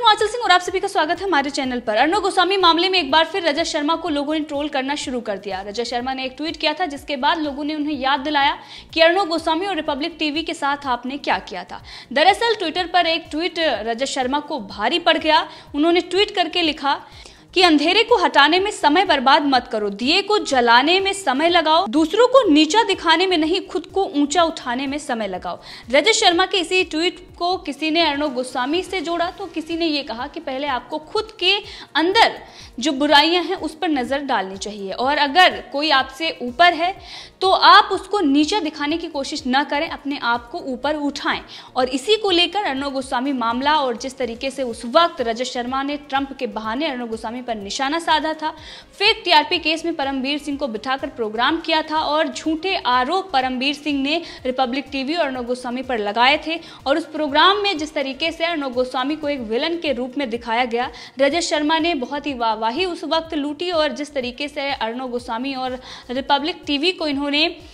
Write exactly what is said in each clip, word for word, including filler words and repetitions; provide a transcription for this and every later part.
हिमाचल सिंह और आप सभी का स्वागत है हमारे चैनल पर। अर्नब गोस्वामी मामले में एक बार फिर रजत शर्मा को लोगों ने ट्रोल करना शुरू कर दिया। रजत शर्मा ने एक ट्वीट किया था जिसके बाद लोगों ने उन्हें याद दिलाया कि अर्नब गोस्वामी और रिपब्लिक टीवी के साथ आपने क्या किया था। दरअसल ट्विटर पर एक ट्वीट रजत शर्मा को भारी पड़ गया। उन्होंने ट्वीट करके लिखा कि अंधेरे को हटाने में समय बर्बाद मत करो, दिए को जलाने में समय लगाओ, दूसरों को नीचा दिखाने में नहीं खुद को ऊंचा उठाने में समय लगाओ। रजत शर्मा के इसी ट्वीट को किसी ने अर्नब गोस्वामी से जोड़ा तो किसी ने ये कहा कि पहले आपको खुद के अंदर जो बुराइयां हैं उस पर नजर डालनी चाहिए और अगर कोई आपसे ऊपर है तो आप उसको नीचा दिखाने की कोशिश न करें, अपने आप को ऊपर उठाएं। और इसी को लेकर अर्नब गोस्वामी मामला और जिस तरीके से उस वक्त रजत शर्मा ने ट्रंप के बहाने अर्नब गोस्वामी पर निशाना साधा था, फेक टीआरपी केस में परमवीर सिंह को बिठाकर प्रोग्राम किया था और झूठे आरोप परमवीर सिंह ने रिपब्लिक टीवी और अर्नब गोस्वामी पर लगाए थे। और उस प्रोग्राम में जिस तरीके से अर्नब गोस्वामी को एक विलन के रूप में दिखाया गया, रजत शर्मा ने बहुत ही वाहवाही उस वक्त लूटी और जिस तरीके से अर्नब गोस्वामी और रिपब्लिक टीवी को इन्होंने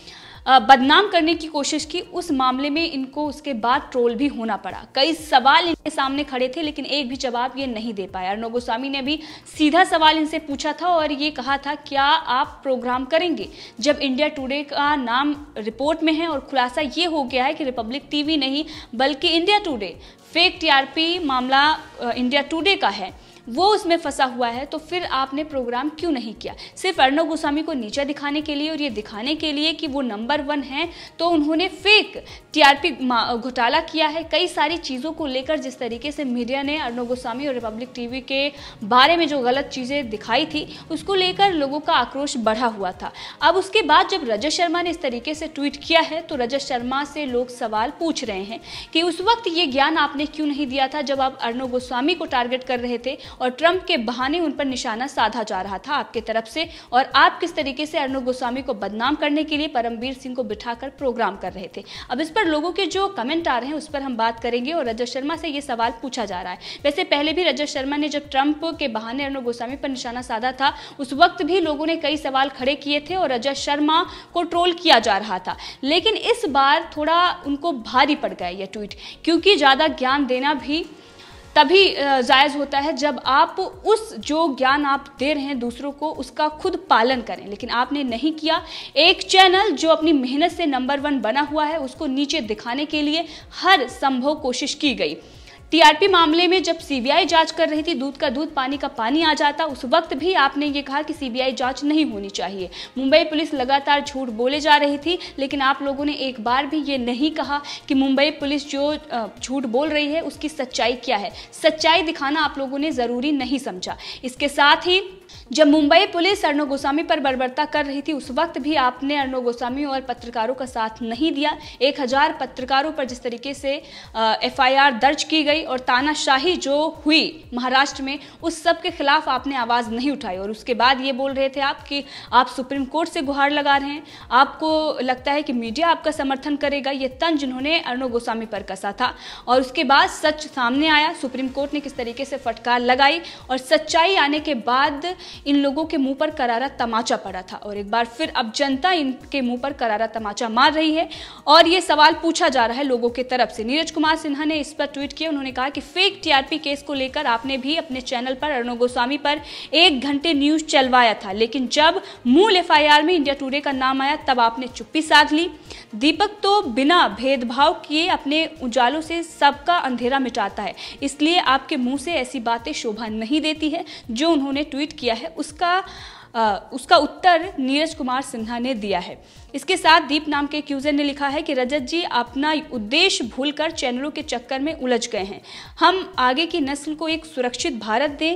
बदनाम करने की कोशिश की, उस मामले में इनको उसके बाद ट्रोल भी होना पड़ा। कई सवाल इनके सामने खड़े थे लेकिन एक भी जवाब ये नहीं दे पाए। अर्नब गोस्वामी ने भी सीधा सवाल इनसे पूछा था और ये कहा था क्या आप प्रोग्राम करेंगे, जब इंडिया टुडे का नाम रिपोर्ट में है और खुलासा ये हो गया है कि रिपब्लिक टीवी नहीं बल्कि इंडिया टुडे फेक टीआरपी मामला इंडिया टुडे का है, वो उसमें फंसा हुआ है, तो फिर आपने प्रोग्राम क्यों नहीं किया? सिर्फ अर्नब गोस्वामी को नीचा दिखाने के लिए और ये दिखाने के लिए कि वो नंबर वन है, तो उन्होंने फेक टीआरपी घोटाला किया है। कई सारी चीज़ों को लेकर जिस तरीके से मीडिया ने अर्नब गोस्वामी और रिपब्लिक टीवी के बारे में जो गलत चीज़ें दिखाई थी उसको लेकर लोगों का आक्रोश बढ़ा हुआ था। अब उसके बाद जब रजत शर्मा ने इस तरीके से ट्वीट किया है तो रजत शर्मा से लोग सवाल पूछ रहे हैं कि उस वक्त ये ज्ञान आपने क्यों नहीं दिया था जब आप अर्नब गोस्वामी को टारगेट कर रहे थे और ट्रंप के बहाने उन पर निशाना साधा जा रहा था आपके तरफ से, और आप किस तरीके से अर्नब गोस्वामी को बदनाम करने के लिए परमवीर सिंह को बिठाकर प्रोग्राम कर रहे थे। अब इस पर लोगों के जो कमेंट आ रहे हैं उस पर हम बात करेंगे और रजत शर्मा से ये सवाल पूछा जा रहा है। वैसे पहले भी रजत शर्मा ने जब ट्रंप के बहाने अर्नब गोस्वामी पर निशाना साधा था उस वक्त भी लोगों ने कई सवाल खड़े किए थे और रजत शर्मा को ट्रोल किया जा रहा था, लेकिन इस बार थोड़ा उनको भारी पड़ गया यह ट्वीट, क्योंकि ज़्यादा ज्ञान देना भी तभी जायज़ होता है जब आप उस जो ज्ञान आप दे रहे हैं दूसरों को उसका खुद पालन करें, लेकिन आपने नहीं किया। एक चैनल जो अपनी मेहनत से नंबर वन बना हुआ है उसको नीचे दिखाने के लिए हर संभव कोशिश की गई। टीआरपी मामले में जब सीबीआई जांच कर रही थी, दूध का दूध पानी का पानी आ जाता, उस वक्त भी आपने ये कहा कि सीबीआई जांच नहीं होनी चाहिए। मुंबई पुलिस लगातार झूठ बोले जा रही थी लेकिन आप लोगों ने एक बार भी ये नहीं कहा कि मुंबई पुलिस जो झूठ बोल रही है उसकी सच्चाई क्या है। सच्चाई दिखाना आप लोगों ने ज़रूरी नहीं समझा। इसके साथ ही जब मुंबई पुलिस अर्नब गोस्वामी पर बर्बरता कर रही थी उस वक्त भी आपने अर्नब गोस्वामी और पत्रकारों का साथ नहीं दिया। एक हजार पत्रकारों पर जिस तरीके से एफआईआर दर्ज की गई और तानाशाही जो हुई महाराष्ट्र में, उस सब के खिलाफ आपने आवाज़ नहीं उठाई और उसके बाद ये बोल रहे थे आप कि आप सुप्रीम कोर्ट से गुहार लगा रहे हैं, आपको लगता है कि मीडिया आपका समर्थन करेगा। ये तंज जिन्होंने अर्नब गोस्वामी पर कसा था और उसके बाद सच सामने आया, सुप्रीम कोर्ट ने किस तरीके से फटकार लगाई और सच्चाई आने के बाद इन लोगों के मुंह पर करारा तमाचा पड़ा था और एक बार फिर अब जनता इनके मुंह पर करारा तमाचा मार रही है और ये सवाल पूछा जा रहा है लोगों के तरफ से। नीरज कुमार सिन्हा ने इस पर ट्वीट किया, उन्होंने कहा कि फेक टीआरपी केस को लेकर आपने भी अपने चैनल पर अर्नब गोस्वामी पर एक घंटे न्यूज चलवाया था, लेकिन जब मूल एफआईआर में इंडिया टुडे का नाम आया तब आपने चुप्पी साध ली। दीपक तो बिना भेदभाव किए अपने उजालों से सबका अंधेरा मिटाता है, इसलिए आपके मुंह से ऐसी बातें शोभा नहीं देती है। जो उन्होंने ट्वीट किया है उसका आ, उसका उत्तर नीरज कुमार सिन्हा ने दिया है। इसके साथ दीप नाम के एक यूजर ने लिखा है कि रजत जी अपना उद्देश्य भूलकर चैनलों के चक्कर में उलझ गए हैं। हम आगे की नस्ल को एक सुरक्षित भारत दें,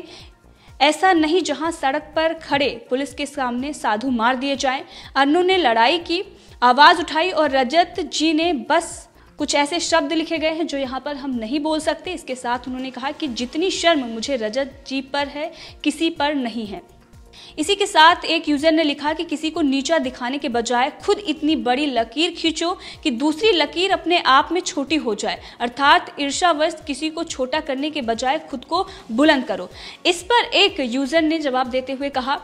ऐसा नहीं जहां सड़क पर खड़े पुलिस के सामने साधु मार दिए जाएं। अर्नब ने लड़ाई की आवाज़ उठाई और रजत जी ने बस कुछ ऐसे शब्द लिखे गए हैं जो यहाँ पर हम नहीं बोल सकते। इसके साथ उन्होंने कहा कि जितनी शर्म मुझे रजत जी पर है किसी पर नहीं है। इसी के साथ एक यूजर ने लिखा कि किसी को नीचा दिखाने के बजाय खुद इतनी बड़ी लकीर खींचो कि दूसरी लकीर अपने आप में छोटी हो जाए, अर्थात ईर्ष्यावश किसी को छोटा करने के बजाय खुद को बुलंद करो। इस पर एक यूजर ने जवाब देते हुए कहा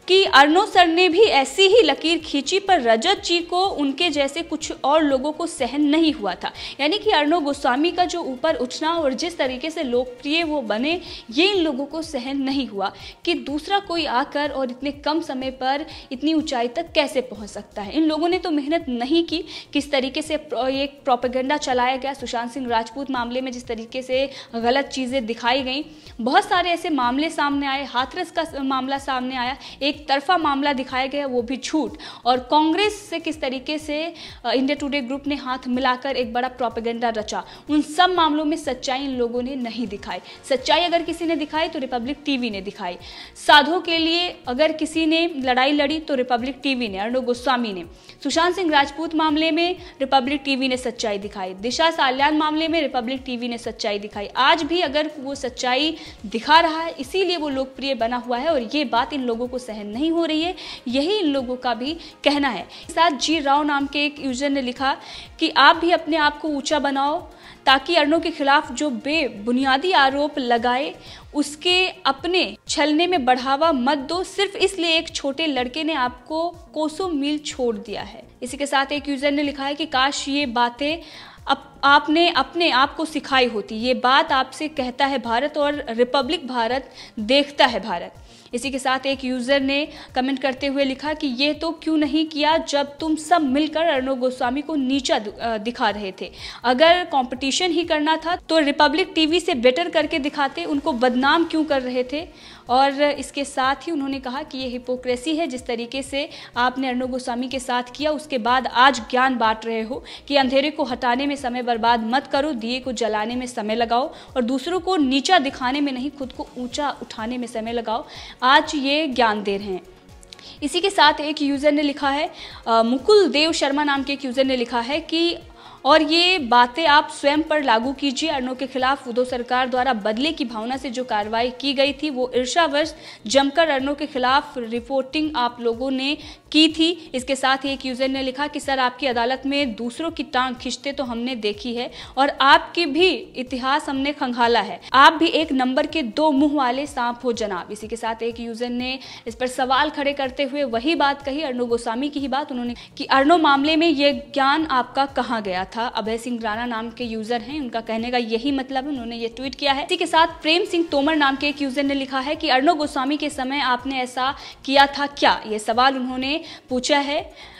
कि अर्नब सर ने भी ऐसी ही लकीर खींची पर रजत जी को उनके जैसे कुछ और लोगों को सहन नहीं हुआ था। यानी कि अर्नब गोस्वामी का जो ऊपर उठना और जिस तरीके से लोकप्रिय वो बने, ये इन लोगों को सहन नहीं हुआ कि दूसरा कोई आकर और इतने कम समय पर इतनी ऊंचाई तक कैसे पहुंच सकता है। इन लोगों ने तो मेहनत नहीं की। किस तरीके से एक प्रोपेगेंडा चलाया गया सुशांत सिंह राजपूत मामले में, जिस तरीके से गलत चीज़ें दिखाई गई, बहुत सारे ऐसे मामले सामने आए। हाथरस का मामला सामने आया, एक तरफा मामला दिखाया गया, वो भी झूठ। और कांग्रेस से किस तरीके से इंडिया टुडे ग्रुप ने हाथ मिलाकर एक बड़ा प्रोपेगेंडा रचा, उन सब मामलों में सच्चाई इन लोगों ने नहीं दिखाई। सच्चाई अगर किसी ने दिखाई तो रिपब्लिक टीवी ने दिखाई। साधुओं के लिए अगर किसी ने लड़ाई लड़ी तो रिपब्लिक टीवी ने, अर्नब गोस्वामी ने। सुशांत सिंह राजपूत मामले में रिपब्लिक टीवी ने सच्चाई दिखाई। दिशा साल्यान मामले में रिपब्लिक टीवी ने सच्चाई दिखाई। आज भी अगर वो सच्चाई दिखा रहा है, इसीलिए वो लोकप्रिय बना हुआ है और ये बात इन लोगों को सहन नहीं हो रही है, यही इन लोगों का भी कहना है। साथ जी राव नाम के एक यूजर ने लिखा कि आप भी अपने आप को ऊंचा बनाओ ताकि अर्नब के खिलाफ जो बेबुनियादी आरोप लगाए उसके अपने छलने में बढ़ावा मत दो, सिर्फ इसलिए एक छोटे लड़के ने आपको कोसों मील छोड़ दिया है। इसी के साथ एक यूजर ने लिखा है कि काश ये बातें अब आपने अपने आप को सिखाई होती। ये बात आपसे कहता है भारत और रिपब्लिक भारत देखता है भारत। इसी के साथ एक यूज़र ने कमेंट करते हुए लिखा कि ये तो क्यों नहीं किया जब तुम सब मिलकर अर्नब गोस्वामी को नीचा दिखा रहे थे। अगर कंपटीशन ही करना था तो रिपब्लिक टीवी से बेटर करके दिखाते, उनको बदनाम क्यों कर रहे थे। और इसके साथ ही उन्होंने कहा कि ये हिपोक्रेसी है जिस तरीके से आपने अर्नब गोस्वामी के साथ किया, उसके बाद आज ज्ञान बांट रहे हो कि अंधेरे को हटाने में समय बर्बाद मत करो, दिए को जलाने में समय लगाओ और दूसरों को नीचा दिखाने में नहीं, खुद को ऊंचा उठाने में समय लगाओ। आज ये ज्ञान दे रहे हैं। इसी के साथ एक यूज़र ने लिखा है, मुकुल देव शर्मा नाम के एक यूज़र ने लिखा है कि और ये बातें आप स्वयं पर लागू कीजिए। अर्नब के खिलाफ उद्धव सरकार द्वारा बदले की भावना से जो कार्रवाई की गई थी वो ईर्ष्यावश जमकर अर्नब के खिलाफ रिपोर्टिंग आप लोगों ने की थी। इसके साथ ही एक यूजर ने लिखा कि सर आपकी अदालत में दूसरों की टांग खींचते तो हमने देखी है और आपकी भी इतिहास हमने खंगाला है। आप भी एक नंबर के दो मुंह वाले सांप हो जनाब। इसी के साथ एक यूजर ने इस पर सवाल खड़े करते हुए वही बात कही, अर्नब गोस्वामी की ही बात, उन्होंने कि अर्नब मामले में ये ज्ञान आपका कहाँ गया था। अभय सिंह राणा नाम के यूजर हैं, उनका कहने का यही मतलब है, उन्होंने ये ट्वीट किया है। इसी के साथ प्रेम सिंह तोमर नाम के एक यूजर ने लिखा है कि अर्नब गोस्वामी के समय आपने ऐसा किया था क्या। ये सवाल उन्होंने पूछा है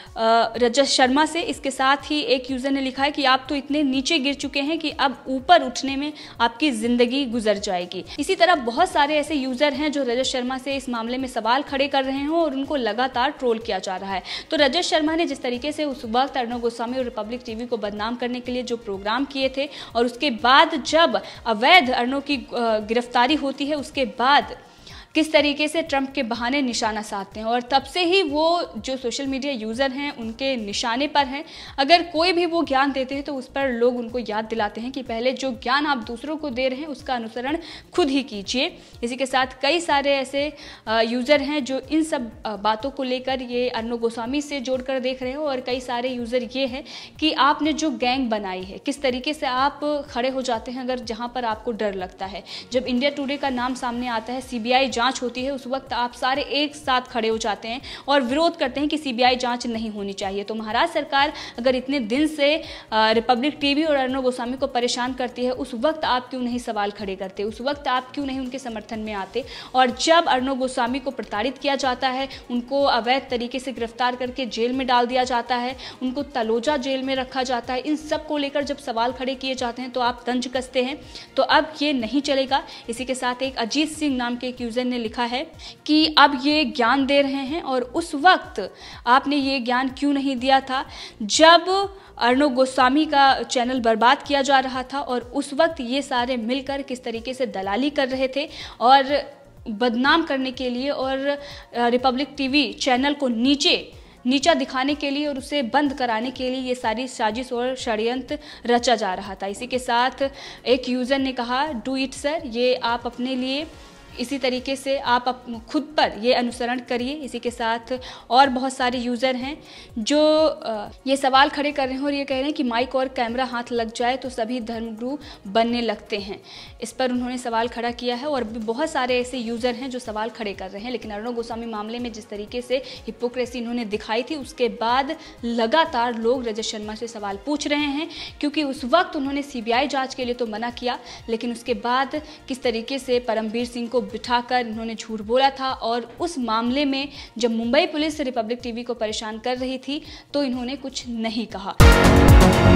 रजत शर्मा से। इसके साथ ही एक यूजर ने लिखा है कि आप तो इतने नीचे गिर चुके हैं कि अब ऊपर उठने में आपकी जिंदगी गुजर जाएगी। इसी तरह बहुत सारे ऐसे यूजर हैं जो रजत शर्मा से इस मामले में सवाल खड़े कर रहे हैं और उनको लगातार ट्रोल किया जा रहा है। तो रजत शर्मा ने जिस तरीके से उस वक्त अर्नब गोस्वामी और रिपब्लिक टीवी को बदनाम करने के लिए जो प्रोग्राम किए थे और उसके बाद जब अवैध अर्नब की गिरफ्तारी होती है उसके बाद किस तरीके से ट्रंप के बहाने निशाना साधते हैं और तब से ही वो जो सोशल मीडिया यूज़र हैं उनके निशाने पर हैं। अगर कोई भी वो ज्ञान देते हैं तो उस पर लोग उनको याद दिलाते हैं कि पहले जो ज्ञान आप दूसरों को दे रहे हैं उसका अनुसरण खुद ही कीजिए। इसी के साथ कई सारे ऐसे यूज़र हैं जो इन सब बातों को लेकर ये अर्नब गोस्वामी से जोड़कर देख रहे हो और कई सारे यूज़र ये हैं कि आपने जो गैंग बनाई है किस तरीके से आप खड़े हो जाते हैं अगर जहाँ पर आपको डर लगता है। जब इंडिया टुडे का नाम सामने आता है, सीबीआई जांच होती है, उस वक्त आप सारे एक साथ खड़े हो जाते हैं और विरोध करते हैं कि सीबीआई जांच नहीं होनी चाहिए। तो महाराष्ट्र सरकार अगर इतने दिन से रिपब्लिक टीवी और अर्नब गोस्वामी को परेशान करती है, उस वक्त आप क्यों नहीं सवाल खड़े करते, उस वक्त आप क्यों नहीं उनके समर्थन में आते। और जब अर्नब गोस्वामी को प्रताड़ित किया जाता है, उनको अवैध तरीके से गिरफ्तार करके जेल में डाल दिया जाता है, उनको तलोजा जेल में रखा जाता है, इन सब को लेकर जब सवाल खड़े किए जाते हैं तो आप तंज कसते हैं। तो अब ये नहीं चलेगा। इसी के साथ एक अजीत सिंह नाम के एक यूजर ने लिखा है कि अब ये ज्ञान दे रहे हैं और उस वक्त आपने ये ज्ञान क्यों नहीं दिया था जब अर्नब गोस्वामी का चैनल बर्बाद किया जा रहा था और उस वक्त ये सारे मिलकर किस तरीके से दलाली कर रहे थे और बदनाम करने के लिए और रिपब्लिक टीवी चैनल को नीचे नीचा दिखाने के लिए और उसे बंद कराने के लिए ये सारी साजिश और षड्यंत्र रचा जा रहा था। इसी के साथ एक यूज़र ने कहा डू इट सर, ये आप अपने लिए इसी तरीके से आप खुद पर ये अनुसरण करिए। इसी के साथ और बहुत सारे यूज़र हैं जो ये सवाल खड़े कर रहे हैं और ये कह रहे हैं कि माइक और कैमरा हाथ लग जाए तो सभी धर्मगुरु बनने लगते हैं। इस पर उन्होंने सवाल खड़ा किया है और भी बहुत सारे ऐसे यूज़र हैं जो सवाल खड़े कर रहे हैं। लेकिन अर्नब गोस्वामी मामले में जिस तरीके से हिपोक्रेसी इन्होंने दिखाई थी, उसके बाद लगातार लोग रजत शर्मा से सवाल पूछ रहे हैं, क्योंकि उस वक्त उन्होंने सीबीआई जांच के लिए तो मना किया, लेकिन उसके बाद किस तरीके से परमवीर सिंह को बिठाकर इन्होंने झूठ बोला था। और उस मामले में जब मुंबई पुलिस रिपब्लिक टीवी को परेशान कर रही थी तो इन्होंने कुछ नहीं कहा।